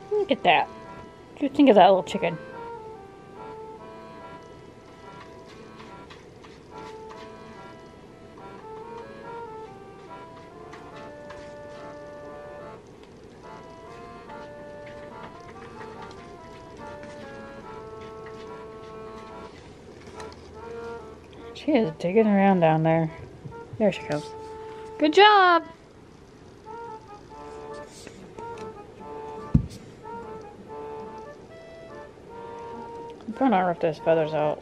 Look at that. What do you think of that little chicken? She is digging around down there. There she goes. Good job! I'm trying to rip those feathers out.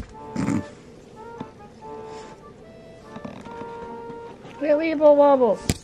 Weeble wobble.